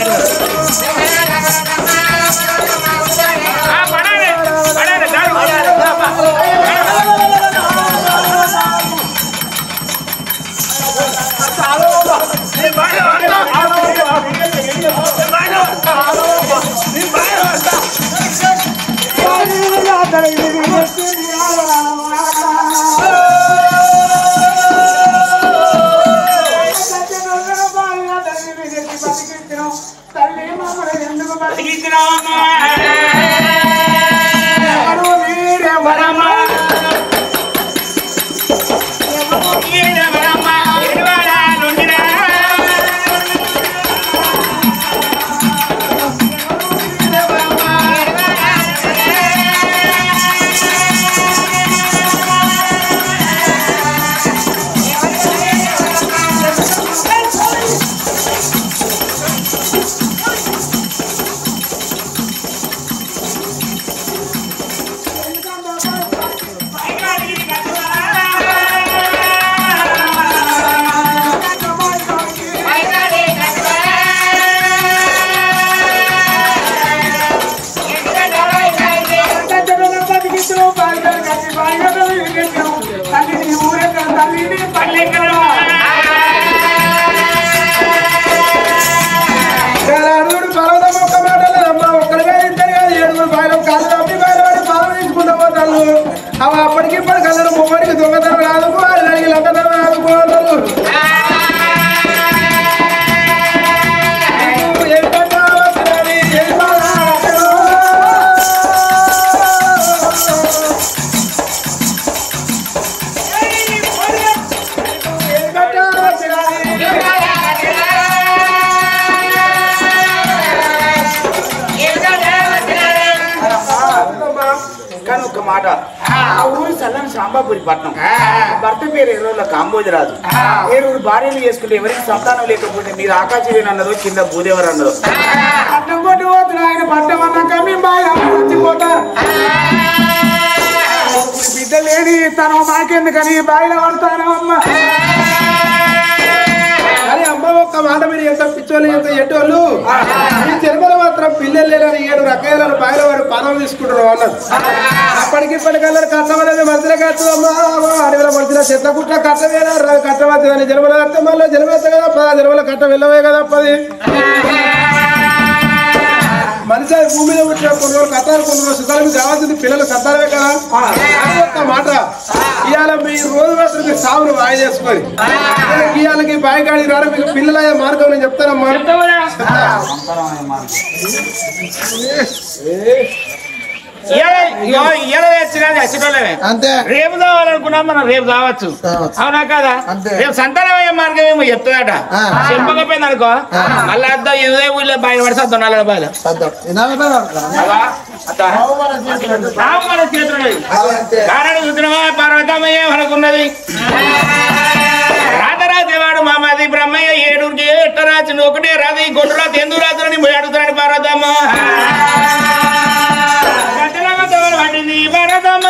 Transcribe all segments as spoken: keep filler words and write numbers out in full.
భర్త పేరు ఎరువుల కాంబోజరాజు ఏడుగురు భార్యలు చేసుకుంటే ఎవరికి సంతానం లేకపోతే మీరు ఆకాశవేణి అన్నదో కింద భూదేవర్ అన్నదో పట్టం కొట్టి పోతున్నా ఆయన పట్టం అన్నాక మేము బాగా వచ్చిపోతారు బిడ్డ లేని తను మాకెందుకని బాయిలో పడతాను అమ్మ అరే అమ్మ ఒక్క మాట మీరు ఎంత పిచ్చోళ్ళు ఎంత ఎటోళ్ళు ఈ తిరుమల మాత్రం పిల్లలు లేని ఏడు రకాల బాయిల వాడు పదం తీసుకుంటారు అన్నది అప్పటికి ఇప్పటికల్లా కట్టమనేది మధ్యలో కట్టు అమ్మ అడవిలో మధ్యలో చెత్త కుట్ల కట్టవేనా కట్టవద్దు అని జన్మల కట్ట మళ్ళీ జన్మత కదా పద జన్మల కట్ట వెళ్ళవే కదా పది మనిషి భూమి మీద పుట్టిన కొన్ని రోజులు కట్టాలి కొన్ని రోజులు సుతాలు మీకు కావాల్సింది పిల్లలు కట్టాలే కదా ఒక్క మాట ఇవాళ మీ రోజు మాత్రం మీ సాగును వాయి చేసుకొని ఇవాళకి బాయికాడి రావడం మీకు పిల్లలయ్యే మార్గం నేను చెప్తానమ్మా అంతే రేపు కావాలనుకున్నాం మనం రేపు కావచ్చు అవునా కదా రేపు సంతానమయ్యే మార్గం ఏమో చెప్తుందట చెప్పకపోయింది అనుకో మళ్ళీ అర్థం ఇదే ఊళ్ళో బయట పడి సద్దాం నల్ల బాయిలో చూసినవా పార్వతమయ్య మనకున్నది రాధరాజేవాడు మామాది బ్రహ్మయ్య ఏడుకి ఎట్ట రాజు ఒకటే రాదు ఈ గొడ్డు రాజు ఎందుకు రాజుని పోయి అడుగుతున్నాడు పార్వతమ్మ పట్టింది పార్వతమ్మ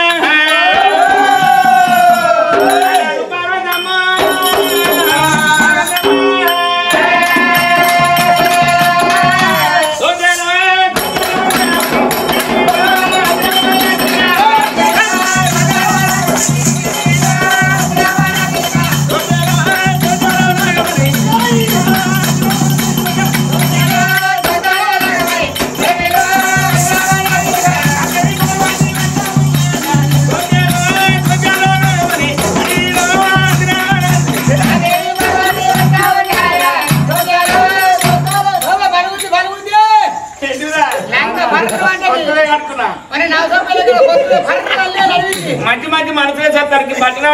మంచి మంచి మనసులే సత్తారికి బట్టలు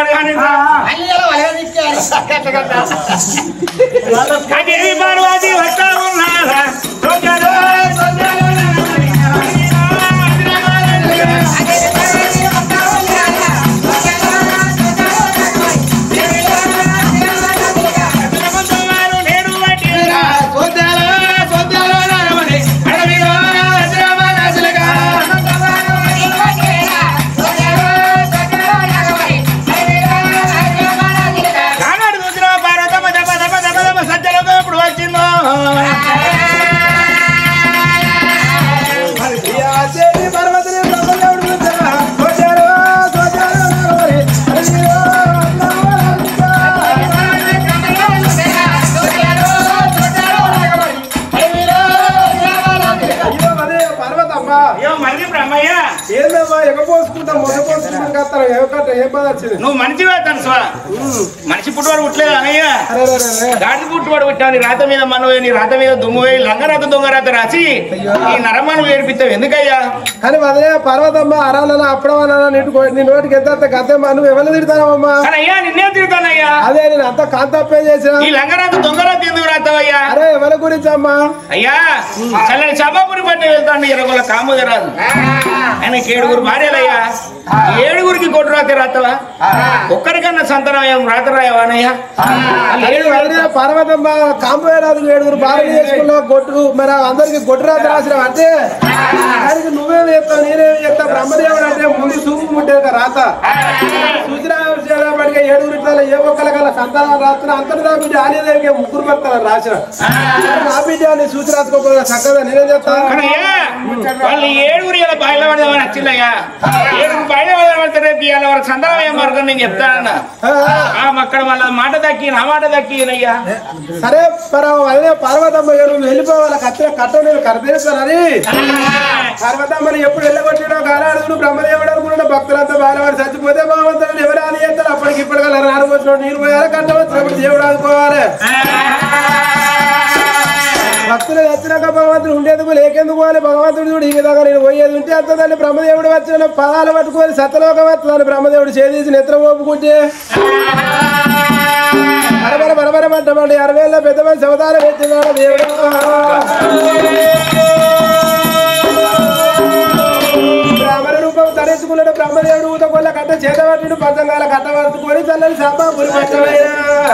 పార్వతి వస్తా ఉన్నారా వచ్చిందో ఏం బాధ వచ్చింది? నువ్వు మనిషి పెడతాను స్వా మనిషి పుట్టువాడు పుట్టలేదు అనయ్య గాడి పుట్టువాడు పుట్టావు. నీ రాత మీద మనం నీ రాత మీద దుమ్ము వేయి లంగరాత దొంగరాత రాసి ఈ నరమాను వేడిపిస్తావు ఎందుకయ్యా? కానీ వదిలే పర్వతమ్మ అరాలన్నా అప్పుడన్నా నీటి నీ నోటికి ఎంత గద్దమ్మా నువ్వు ఎవరు తిడతానమ్మా? అయ్యా నిన్నే తిడతానయ్యా. అదే నేను అంత కాంతప్పే చేసిన ఈ లంగరాత దొంగరాత ఎందుకు రాతావయ్యా? అరే ఎవరి గురించి అమ్మా? అయ్యా చల్లని సభాపురి పట్టి వెళ్తాను ఎరగొల కామోదరాదు ఆయనకి ఏడుగురు భార్యలయ్యా. ఏడుగురికి కొట్టు రాత రాతవా? ఒక్కరికన్నా సంతానం రాత రాయవానయ్యా? పర్వతమ్మ కాంపోరాదు ఏడుగురు భార్య చేసుకున్న గొట్టు మరి అందరికి గొట్టు రాత రాసిన అంటే దానికి నువ్వేమి చెప్తావు నేనేమి చెప్తా? బ్రహ్మదేవుడు అంటే ముందు చూపు ముట్టే రాత సూచన ఏడుగురు ఏ ఒక్కల కల్లా సంతానం రాస్తున్నా అంతటి దా బిడ్డ ఆలయదేవికి ముగ్గురు భక్తులు రాసిన నా బిడ్డ అని సూచన రాసుకోకుండా చక్కగా నేనేం చెప్తా? వాళ్ళు ఏడుగురు ఇలా బయట పడదామని వచ్చిందయ్యా. ఏడుగురు బయట పడదామంటే రేపు ఇవాళ వరకు సంతానం ఏం మార్గం నేను చెప్తానన్నా అక్కడ వాళ్ళ మాట దక్కి నా మాట దక్కినయ్యా. సరే మరి అదే పర్వతమ్మ నువ్వు వెళ్ళిపోవాలి కట్ట కట్ట నేను కడతేస్తానని పర్వతమ్మని ఎప్పుడు వెళ్ళగొట్టినో గాలాడుకుని బ్రహ్మదేవుడు అనుకున్న భక్తులంతా బాలవాడు చచ్చిపోతే బాగుంటారని ఎవరు అని చేస్తారు? అప్పటికి ఇప్పటికల్లా నారు వచ్చిన నీరు పోయాలి కట్ట వచ్చినప్పుడు దేవుడు ఆదుకోవాలి. భక్తులు వచ్చినాక భగవంతుడు ఉండేందుకు లేకెందుకు పోవాలి? భగవంతుడు చూడు ఈ విధంగా నేను పోయేది ఉంటే అంతదాన్ని బ్రహ్మదేవుడు వచ్చిన పదాలు పట్టుకొని సత్యలోకం వస్తుందని బ్రహ్మదేవుడు చేసి నెత్ర ఓపుకుంటే బరబర బరబర పట్టమండి అరవేళ్ళ పెద్ద మంది అవతారం పెట్టినాడు దేవుడు. బ్రాహ్మణ రూపం ధరించుకున్నాడు బ్రహ్మదేవుడు ఊత కొల్ల కట్ట చేతబట్టిడు పంచంగాల కట్ట పట్టుకొని చల్లని సాపా పురి పట్టమయ్యా.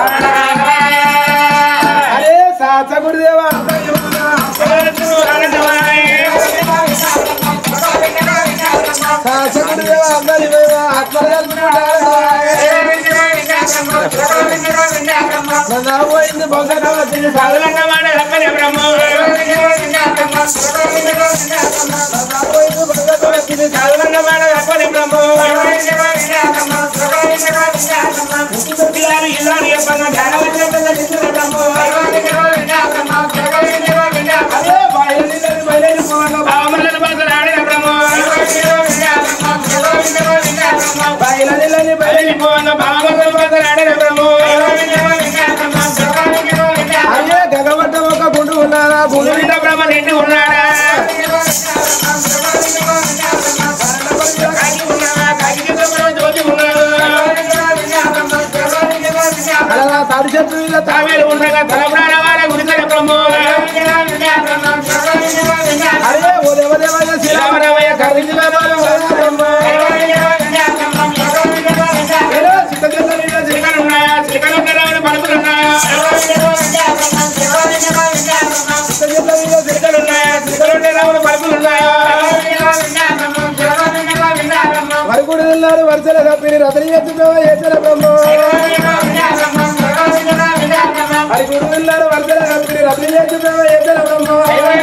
అరే సాచ గురుదేవా సాచ గురుదేవా అందరి గగవట్ట ఒక గుండు ఉన్నాడా గుండు బ్రహ్మ నిండి ఉన్నాడా తాడి చెట్టు తావేలు ఉండగా తలప్రాణ వాళ్ళ గురించి అరే ఓ దేవదేవయ్య శ్రీరామరామయ్య కరించి వరకుడు ఉన్నారు వరుసల కప్పిని రతని ఎత్తుతావా ఏచల బ్రహ్మ వరకుడు ఉన్నారు వరుసల కప్పిని రతని ఎత్తుతావా ఏచల బ్రహ్మ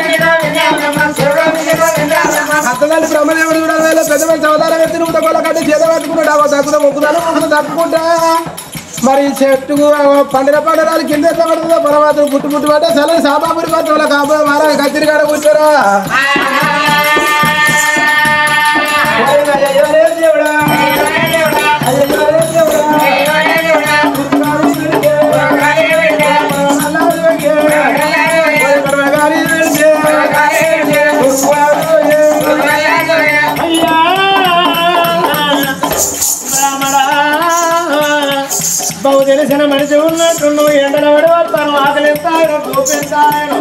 అత్తగారి బ్రహ్మదేవుడు కూడా వేళ పెద్ద మంచి అవతారం ఎత్తి నువ్వు తక్కువ కట్టి చేత పట్టుకున్నాడు దక్కుతా మొక్కుతాను మొక్కులు తప్పుకుంటా మరి చెట్టుకు పండిన పండరాలు కింద ఎట్లా పడుతుందో పరమాత్మ పుట్టు పుట్టు పట్టే సరే సాబాపురి పట్టు కాబోయే మారా కత్తిరి కాడ కూర్చోరా దేవుడా బహు తెలిసిన మనిషి ఉన్నట్టు నువ్వు ఎండలో పడవస్తాను ఆకలిస్తాను చూపిస్తాను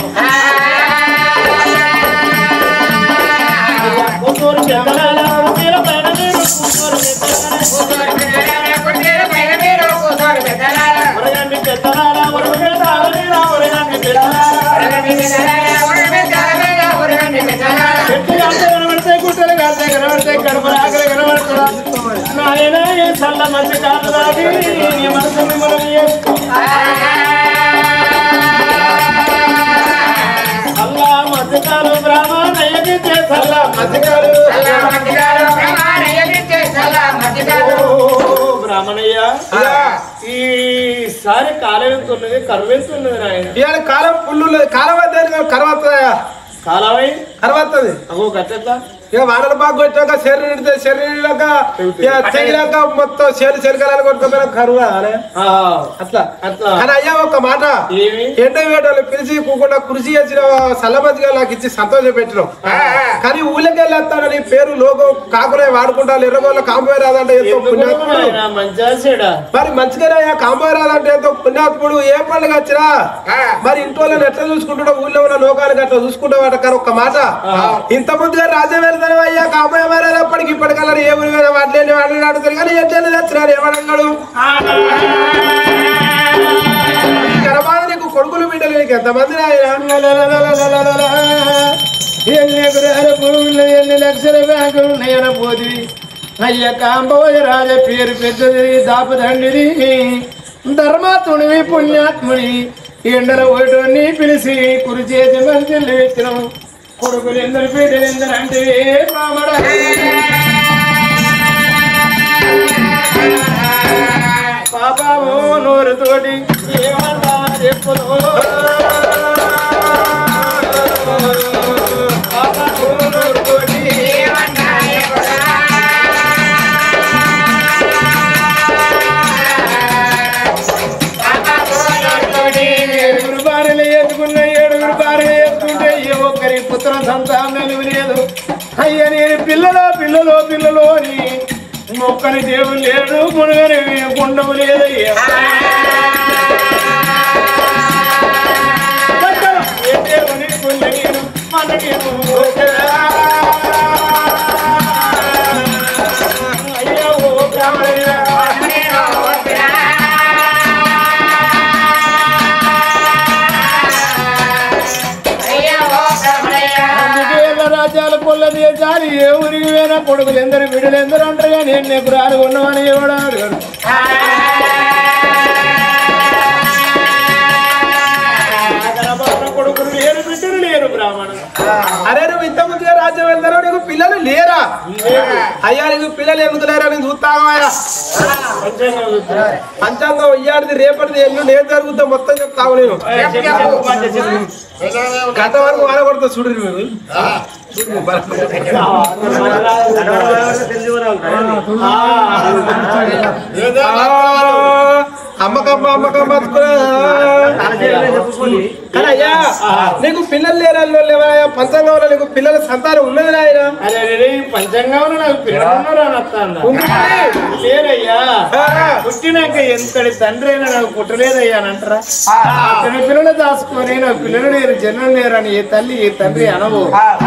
కూతురు చెందనాల పైన మీరు ఉరగండి చెత్తనాల ఉరగండి కనబడితే గుట్టలు కాస్తే కనబడితే కడుపు ఆకలి కనబడుతున్నా నాయన చల్ల మంచి కాదు రాది నీ మనసు మిమ్మల్ని చేసుకో అల్లా మధ్యకాలు బ్రాహ్మణయ్యకి చల్ల మధ్యకాలు బ్రాహ్మణయ్య ఈసారి కాలం ఎంత ఉన్నది కరువు ఎంత ఉన్నది నాయన ఇవాళ కాలం పుల్లు కాలం అయితే కరువు వస్తుందా కాలమై కరువు వస్తుంది అగో గట్ట ఇక వానలు బాగా కొట్టాక శరీరం నిండితే శరీరాక చెయ్యాక మొత్తం చెరు చెరకాలని కొట్టుకోపోయినా కరువు అట్లా అట్లా కానీ అయ్యా ఒక మాట ఎండ వేటలు పిలిచి కూకుండా కృషి చేసిన సల్లబతిగా నాకు ఇచ్చి సంతోషం పెట్టినాం కానీ ఊళ్ళకి వెళ్ళొస్తానని పేరు లోకం కాకునే వాడుకుంటారు ఎర్రగోళ్ళ కాంబోయ్ రాదంటే ఎంతో పుణ్యాత్ముడు మరి మంచిగానే కాంబోయ్ రాదంటే ఎంతో పుణ్యాత్ముడు ఏ పండుగ వచ్చినా మరి ఇంటి వాళ్ళని ఎట్లా చూసుకుంటాడో ఊళ్ళో ఉన్న లోకానికి అట్లా చూసుకుంటావాట కానీ ఒక్క మాట ఇంత ముందుగా రాజా వెళ్తాను అయ్యా కాంబోయ్ మారేటప్పటికి ఇప్పటికల్లా ఏ ఊరి మీద వాటిని వాటిని అడుగుతారు కానీ ఎట్లా తెచ్చినారు ఏమన్నాడు గర్భాన నీకు కొడుకులు బిడ్డలు నీకు ఎంతమంది ఎన్ని లక్షల బ్యాంకులు ఉన్నాయన పోది అయ్య కాంబోయ రాజ పేరు పెద్దది దాపదండిది ధర్మాత్ముడివి పుణ్యాత్ముడి ఎండల ఓటోని పిలిచి కురి చేసి మంచి వేసినాం కొడుకులు ఎందరు పీటలు ఎందరు అంటే మామడ పాపము నోరుతోటి ఏమన్నా చెప్పులు పాపము నోరుతోటి ఏమన్నా ఏడుగురు భార్యలు ఎత్తుకున్న ఏడుగురు భార్యలు ఎత్తుకుంటే ఏ ఒక్కరి పుత్ర సంతానం లేదు అయ్య నేను పిల్లలో పిల్లలో పిల్లలో అని మొక్కని దేవుడు లేడు మునగని గుండము లేదయ్యా ఏ దేవుని పుణ్యను మనకి అయ్యా ఓ బ్రాహ్మణ రాజ్యాల పొల్ల దేశాలు ఏ ఊరికి పోయినా కొడుకులు ఎందరు బిడ్డలు ఎందరు అంటారు కానీ నేను ఎప్పుడు ఆడు ఉన్నామని ఎవడు అడిగాడు కొడుకులు లేరు బిడ్డలు లేరు బ్రాహ్మణ అరే నువ్వు ఇంత ముందుగా రాజ్యం వెళ్తారో నీకు పిల్లలు లేరా అయ్యా నీకు పిల్లలు ఎందుకు లేరా నేను చూస్తావా పంచాంగం ఇయ్యాడిది రేపటిది ఎల్లుండి ఏం జరుగుతుందో మొత్తం చెప్తావు నేను గత వరకు వాడ కొడతా చూడరు మీరు అమ్మకమ్మ అమ్మకమ్మ కానీ అయ్యా నీకు పిల్లలు లేరా లేవా పంచాంగంలో నీకు పిల్లల సంతానం ఉన్నది ఆయన పంచాంగంలో నాకు పిల్లలు లేరయ్యా పుట్టినాక ఎంతటి తండ్రి అయినా నాకు పుట్టలేదయ్యా అని అంటారా తన పిల్లలు దాచుకొని నాకు పిల్లలు లేరు జనం లేరు అని ఏ తల్లి ఏ తండ్రి అనవు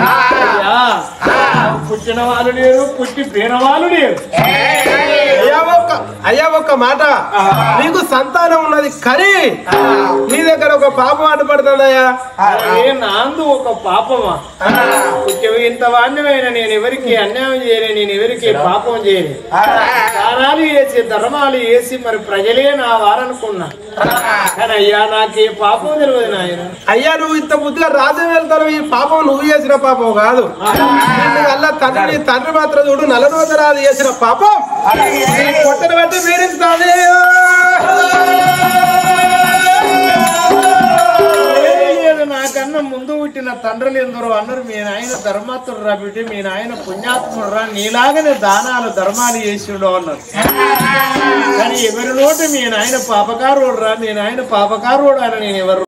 పుట్టిన వాళ్ళు లేరు పుట్టి పోయిన వాళ్ళు లేరు అయ్యా ఒక్క అయ్యా ఒక్క మాట నీకు సంతానం ఉన్నది కానీ నీ దగ్గర ఒక పాపం అడ్డుపడుతుందయ్యా నాందు ఒక పాపమా ఇంత వాణ్యమైన నేను ఎవరికి అన్యాయం చేయలే నేను ఎవరికి పాపం చేయలే దానాలు వేసి ధర్మాలు వేసి మరి ప్రజలే నా వారనుకున్నా కానీ అయ్యా నాకు ఏ పాపం తెలియదు నాయన అయ్యా నువ్వు ఇంత బుద్ధిగా రాజ్యం వెళ్తావు ఈ పాపం నువ్వు చేసిన పాపం కాదు అలా తండ్రి తండ్రి మాత్రం చూడు నలనోదరాలు చేసిన పాపం కొట్టని బట్టి వేరించుతాది నాకన్నా ముందు పుట్టిన తండ్రులు ఎందరో అన్నారు మీ నాయన ధర్మాత్ముడు రా బిడ్డ మీ నాయన పుణ్యాత్ముడు రా నీలాగనే దానాలు ధర్మాలు చేసిండు అన్నారు కానీ ఎవరి నోటి మీ నాయన పాపకారోడు రా మీ నాయన పాపకారోడు అని నేను ఎవరు